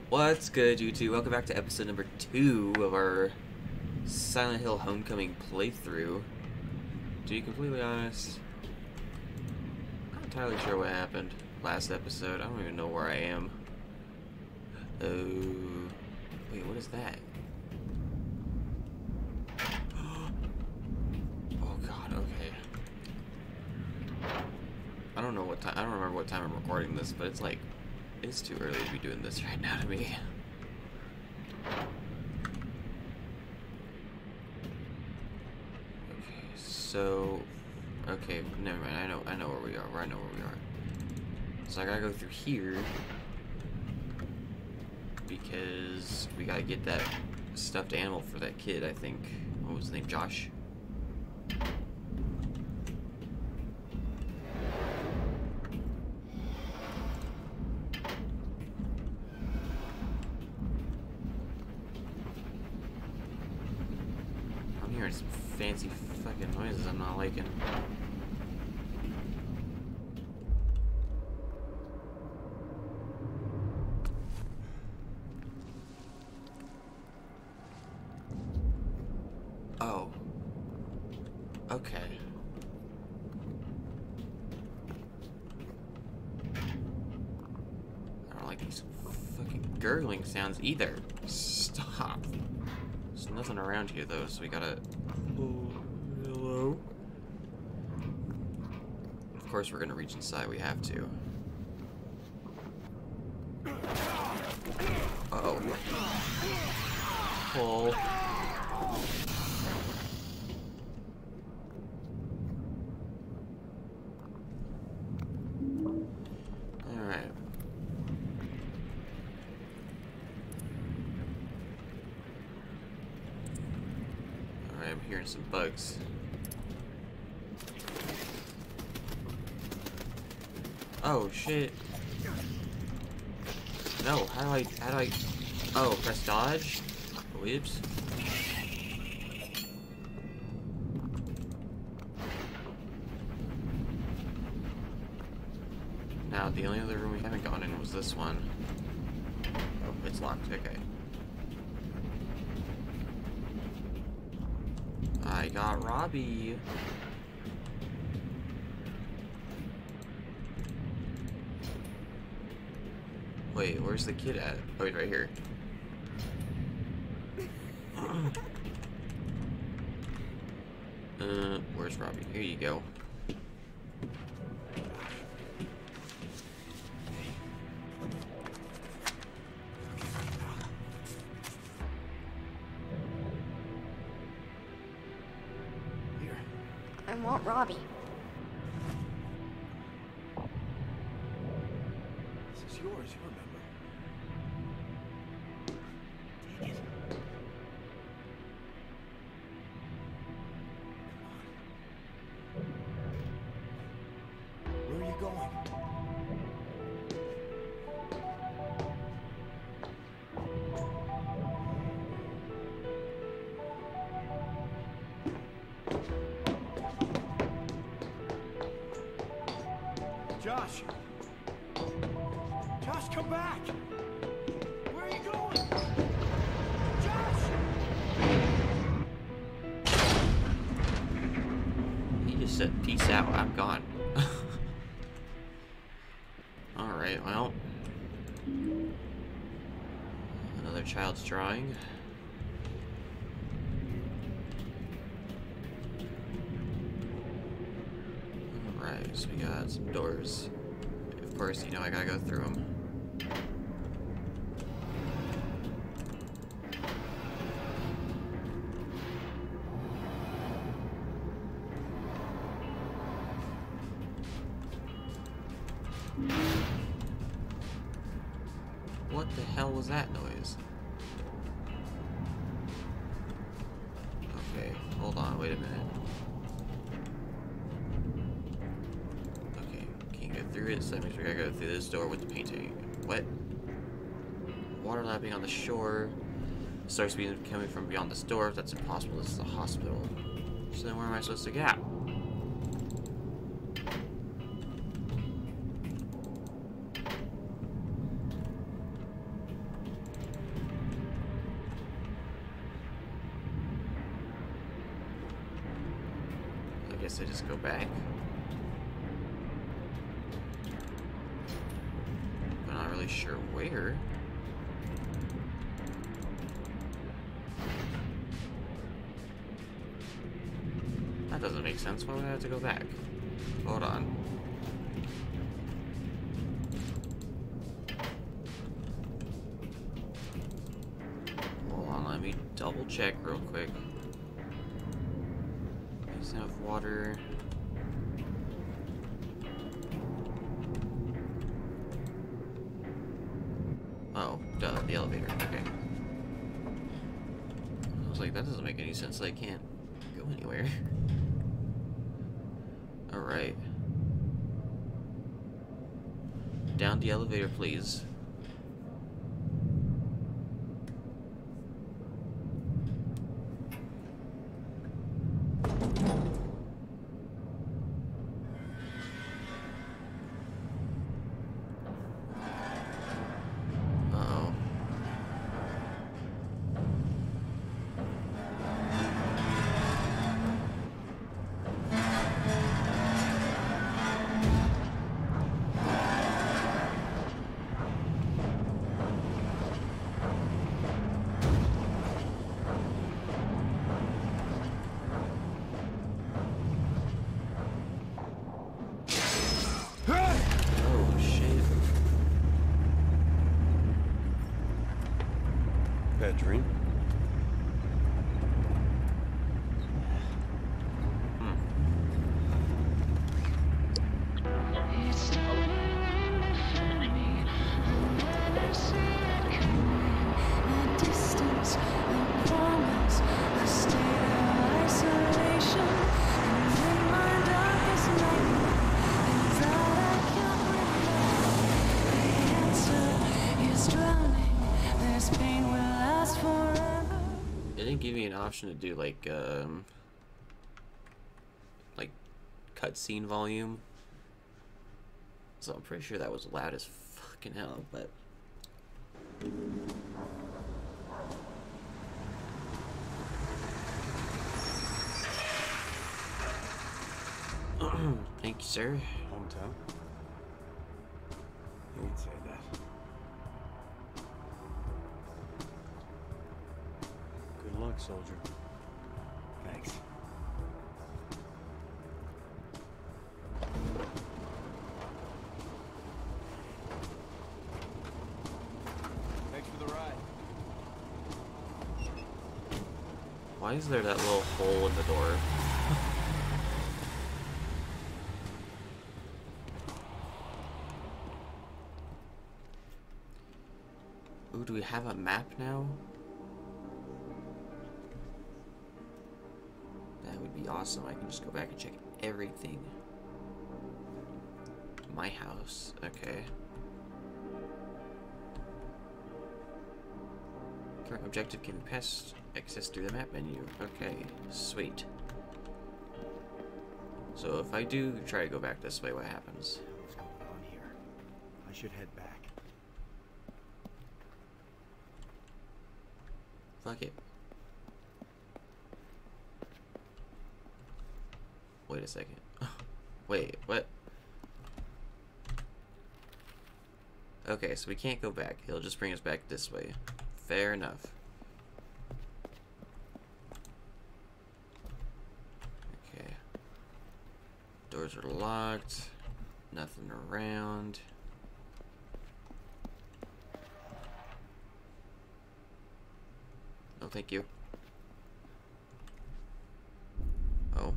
What's good, YouTube? Welcome back to episode number 2 of our Silent Hill Homecoming playthrough. To be completely honest, I'm not entirely sure what happened last episode. I don't even know where I am. Oh, wait, what is that? Oh god, okay. I don't know what time, I don't remember what time I'm recording this, but it's too early to be doing this right now to me. Okay, never mind. I know where we are. I know where we are. So I gotta go through here because we gotta get that stuffed animal for that kid. I think. What was his name? Josh. I'm hearing some fancy fucking noises I'm not liking. Oh. Okay. I don't like these fucking gurgling sounds either. Stop. There's nothing around here though, so we gotta... Oh, hello? Of course we're gonna reach inside, we have to. Uh-oh. Pull. Alright. Alright, I'm hearing some bugs. Oh shit. No, how do I oh, press dodge? Whoops. Now the only other room we haven't gone in was this one. Oh, it's locked, okay. I got Robbie. Wait, where's the kid at? Oh, he's right here. Where's Robbie? Here you go. Here. I want Robbie. This is yours, you remember. Take it. Where are you going? Josh! Josh, come back! Where are you going? Josh! He just said, peace out, I'm gone. Alright, well. Another child's drawing. Alright, so we got some doors. Of course, you know I gotta go through them. What the hell was that noise? Okay, hold on, wait a minute. Okay, can't go through it, so that means we gotta go through this door with the painting. What? Water lapping on the shore. Starts being coming from beyond this door. If that's impossible, this is a hospital. So then where am I supposed to get? guess I just go back. I'm not really sure where. That doesn't make sense. Why would I have to go back? Hold on. Hold on, let me double check real quick. There's enough water. Oh, duh, the elevator. Okay. I was like, that doesn't make any sense. I can't go anywhere. Alright. Down the elevator, please. Uh-oh. Oh, shit. Bad dream? It didn't give me an option to do like cutscene volume, so I'm pretty sure that was loud as fucking hell. But thank you, sir. Hometown? You didn't say that. Good luck, soldier. Thanks. Thanks for the ride. Why is there that little hole in the door? Ooh, do we have a map now? That would be awesome. I can just go back and check everything. My house. Okay. Current objective can pass access through the map menu. Okay, sweet. So if I do try to go back this way, what happens? What's going on here? I should head back. Fuck it. Wait a second. Wait, what? Okay, so we can't go back. He'll just bring us back this way. Fair enough. Okay. Doors are locked. Nothing around. No, thank you. Oh.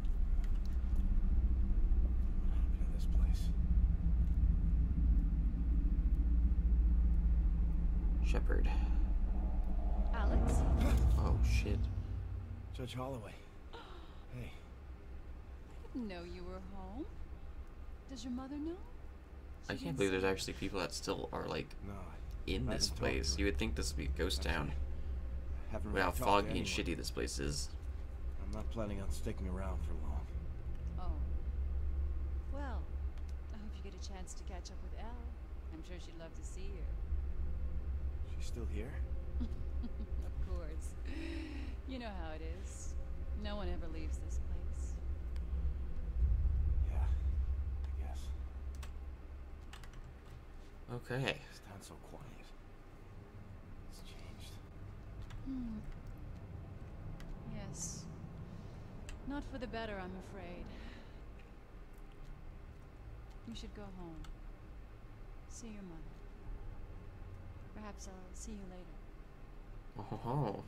What happened to this place? Shepard. Alex? Oh, shit. Judge Holloway. Hey. I didn't know you were home. Does your mother know? I can't believe there's actually people that still are, like, No, in I this haven't talked place. to You her. would think this would be a ghost town. haven't With really how talked to foggy and anyone. shitty this place is. I'm not planning on sticking around for long. Oh. Well, I hope you get a chance to catch up with Elle. I'm sure she'd love to see you. She's still here? Of course. You know how it is. No one ever leaves this place. Okay. This town's so quiet. It's changed. Hmm. Yes. Not for the better, I'm afraid. You should go home. See your mother. Perhaps I'll see you later. Oh.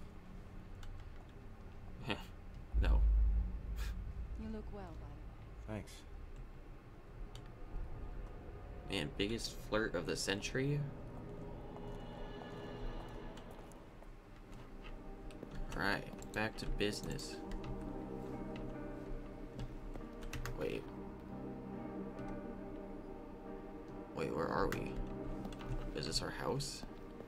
No. You look well, by the way. Thanks. Man, biggest flirt of the century? Alright, back to business. Wait. Wait, where are we? Is this our house?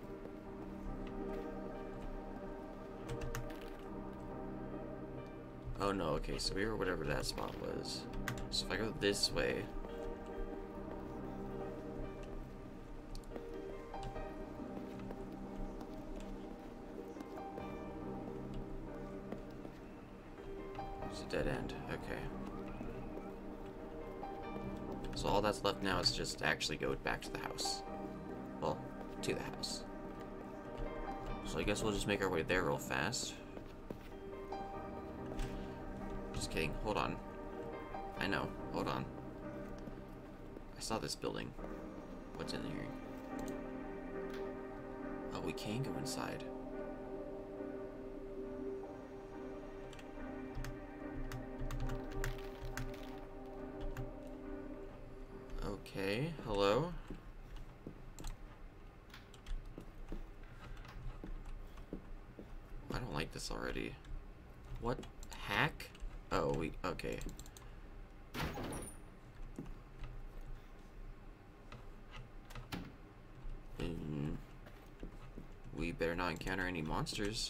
Oh no, okay, so we were whatever that spot was. So if I go this way... It's a dead end, okay. So all that's left now is just to actually go back to the house. Well, to the house. So I guess we'll just make our way there real fast. Just kidding, hold on. I know, hold on. I saw this building. What's in here? Oh, we can go inside. Okay, hello? I don't like this already. What? Hack? Oh, okay. We better not encounter any monsters.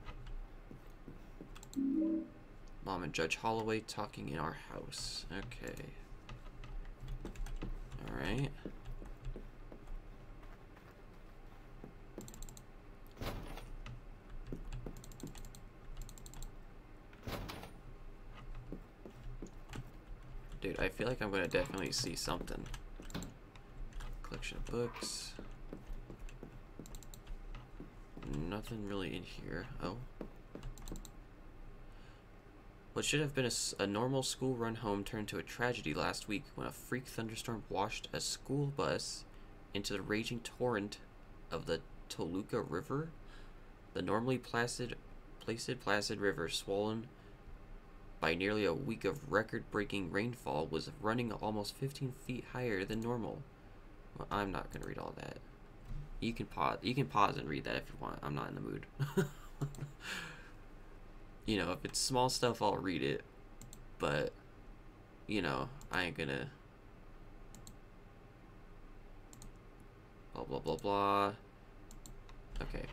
Mom and Judge Holloway talking in our house. Okay. Alright. Dude, I feel like I'm gonna definitely see something. Collection of books. Nothing really in here. Oh. What should have been a normal school run home turned to a tragedy last week when a freak thunderstorm washed a school bus into the raging torrent of the Toluca River. The normally placid river, swollen by nearly a week of record-breaking rainfall, was running almost 15 feet higher than normal. Well, I'm not gonna read all that. You can pause and read that if you want. I'm not in the mood. You know, if it's small stuff, I'll read it. But, you know, I ain't gonna... Blah, blah, blah, blah. Okay.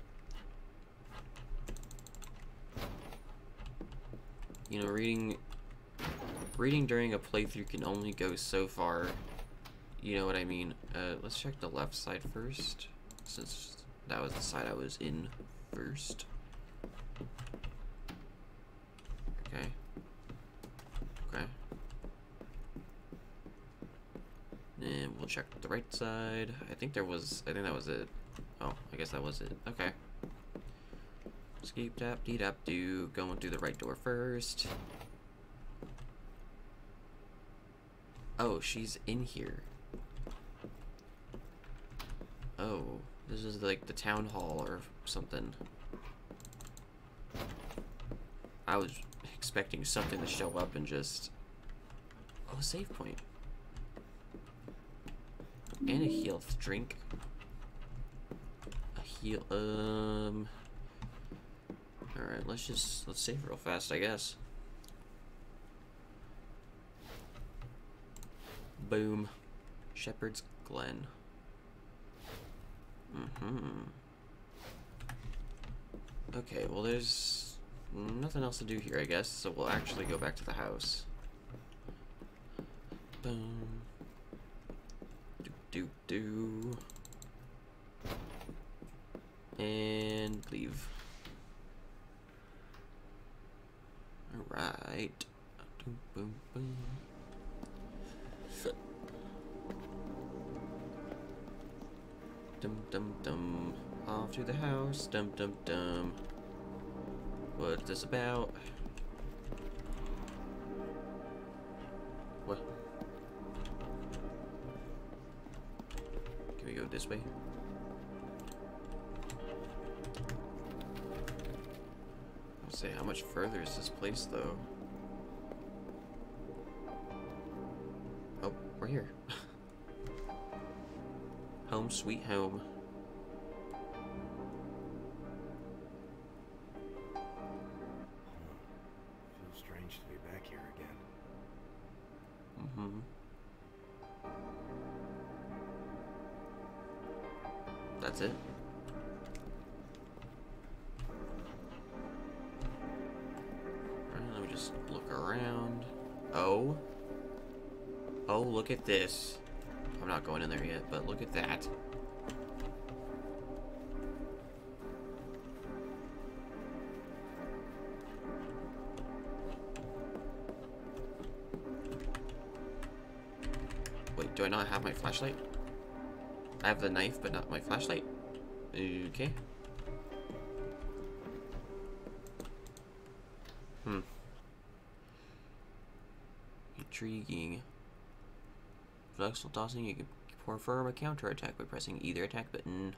You know, reading during a playthrough can only go so far. You know what I mean? Let's check the left side first, since that was the side I was in first. Okay. Okay. And we'll check the right side. I think that was it. Oh, I guess that was it. Okay. Skeep tap dee dap doo. Going through the right door first. Oh, she's in here. Oh, this is like the town hall or something. I was expecting something to show up and just... Oh, a save point. And a health drink. A heal... Alright, let's save real fast, I guess. Boom. Shepherd's Glen. Okay, well there's nothing else to do here, I guess, so we'll actually go back to the house. Boom. Do. And leave. Alright. Boom, boom, boom. Dum dum dum. Off to the house. Dum dum dum. What's this about? What? Can we go this way? I'll say, how much further is this place, though? Oh, we're here. Home sweet home. Feels strange to be back here again. Mm-hmm. That's it. Alright, let me just look around. Oh. Oh, look at this. I'm not going in there yet, but look at that. Wait, do I not have my flashlight? I have the knife, but not my flashlight? Okay. Intriguing. Flexible tossing, you can perform a counterattack by pressing either attack button.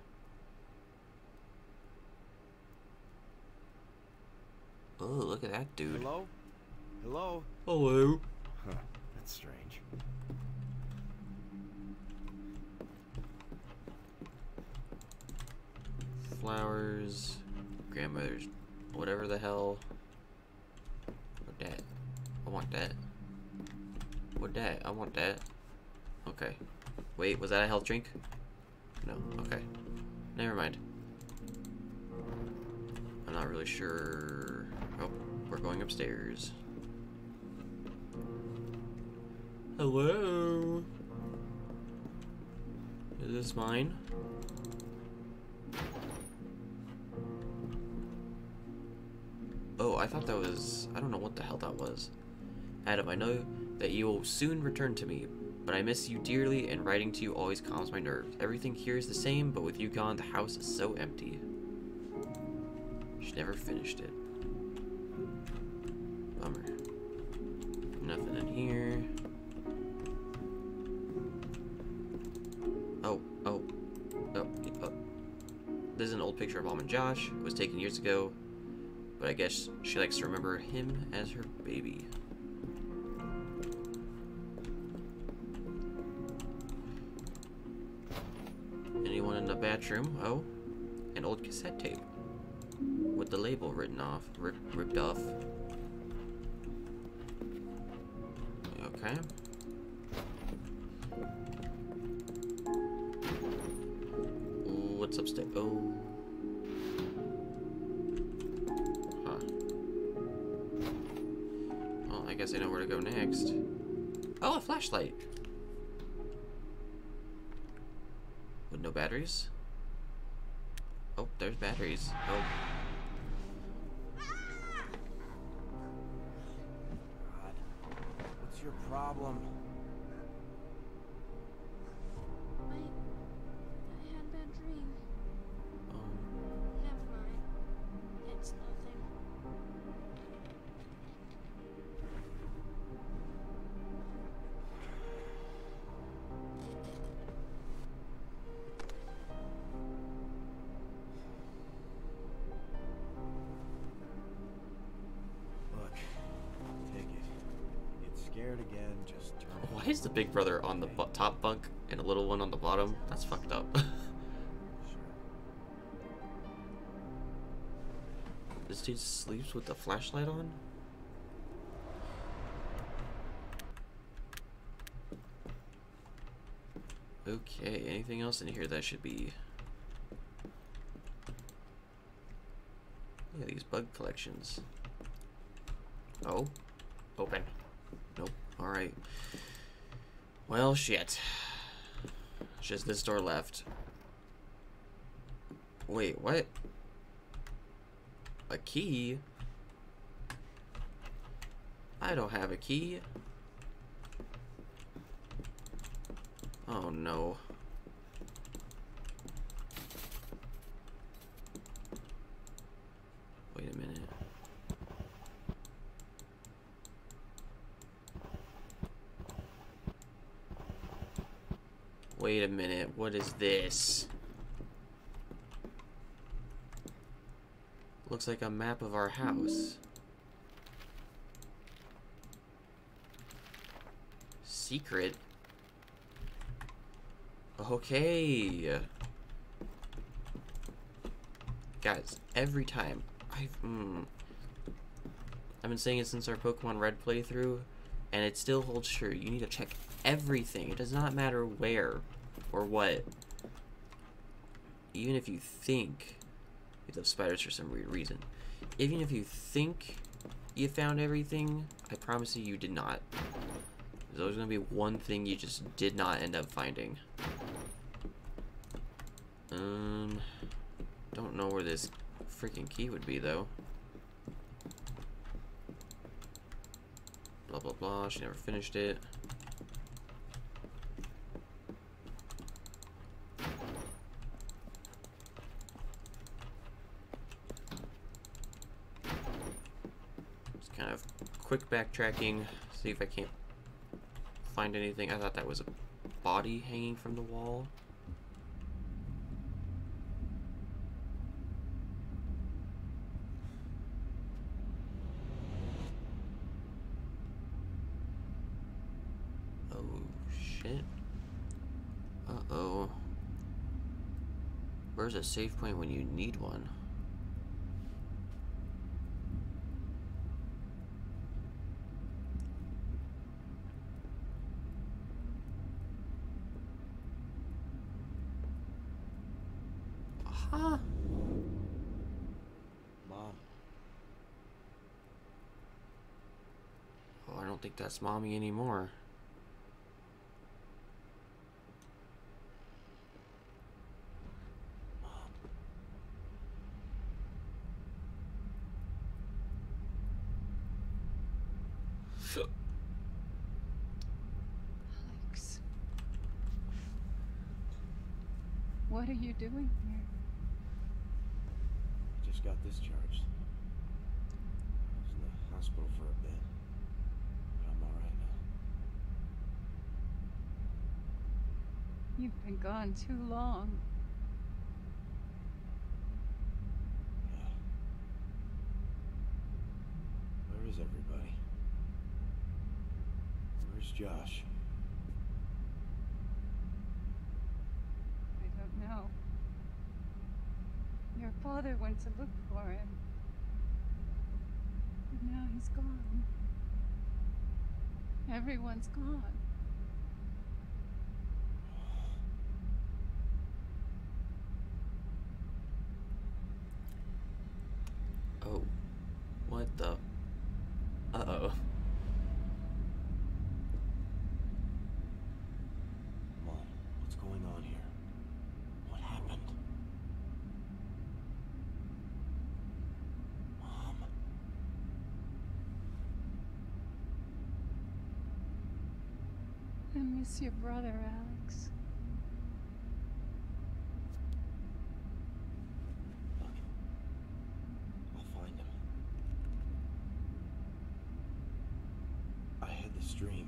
Oh, look at that dude. Hello? Hello? Hello. Huh, that's strange. Flowers. Grandmother's. Whatever the hell. What that? I want that. What that? I want that. Okay. Wait, was that a health drink? No. Okay. Never mind. I'm not really sure. Oh, we're going upstairs. Hello? Is this mine? Oh, I thought that was... I don't know what the hell that was. Adam, I know that you will soon return to me, but I miss you dearly, and writing to you always calms my nerves. Everything here is the same, but with you gone, the house is so empty. She never finished it. Bummer. Nothing in here. Oh. This is an old picture of Mom and Josh. It was taken years ago, but I guess she likes to remember him as her baby. Anyone in the bathroom? Oh, an old cassette tape with the label written off, ripped off. Okay. What's upstairs? Oh. Huh. Well, I guess I know where to go next. Oh, a flashlight. With no batteries? Oh, there's batteries. Oh. God, what's your problem? I had a bad dream. Um, Never mind. It's nothing. Look, take it. Get scared again, just turn it. why is the big brother on the top bunk and a little one on the bottom? That's fucked up. Sure. This dude sleeps with the flashlight on? Okay, anything else in here that should be... Look at these bug collections. Oh. Open. Nope. Alright. Well, shit. Just this door left. Wait, what? A key? I don't have a key. Oh no. Wait a minute, what is this? Looks like a map of our house. Secret? Okay. Guys, every time I've been saying it since our Pokemon Red playthrough, and it still holds true. You need to check everything. It does not matter where or what. Even if you think you love spiders for some weird reason. Even if you think you found everything, I promise you, you did not. There's always gonna be one thing you just did not end up finding. Don't know where this freaking key would be though. Blah blah blah, she never finished it. Just kind of quick backtracking, see if I can't find anything. I thought that was a body hanging from the wall. Uh-oh. Where's a save point when you need one? Huh? Mom. Oh, I don't think that's Mommy anymore. Alex. What are you doing here? Just got discharged. I was in the hospital for a bit. But I'm alright now. You've been gone too long. Yeah. Where is everybody? Where's Josh? I don't know. Your father went to look for him. But now he's gone. Everyone's gone. Oh. What the? Uh-oh. Mom, what's going on here? What happened? Mom. I miss your brother, Alex. Look. I'll find him. I had this dream.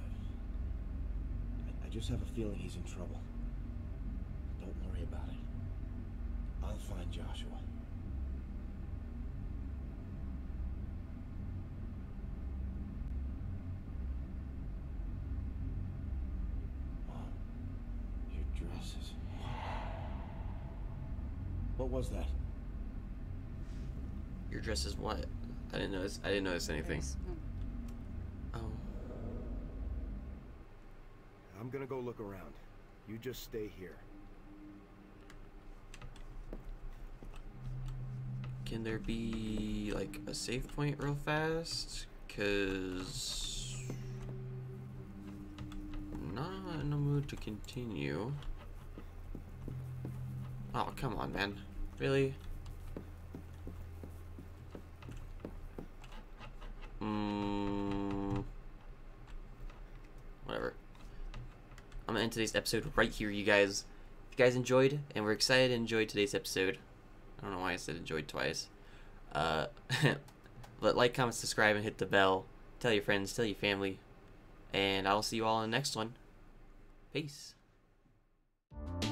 I just have a feeling he's in trouble. Don't worry about it. I'll find Joshua. Mom, your dress is... What was that? Your dress is what? I didn't notice anything. There's no- Oh. I'm gonna go look around. You just stay here. Can there be like a save point real fast? Cause I'm not in the mood to continue. Oh, come on, man. Really? Whatever. I'm gonna end today's episode right here, you guys. If you guys enjoyed, and we're excited to enjoy today's episode. I don't know why I said enjoyed twice. Like, comment, subscribe, and hit the bell. Tell your friends, tell your family. And I'll see you all in the next one. Peace. bye.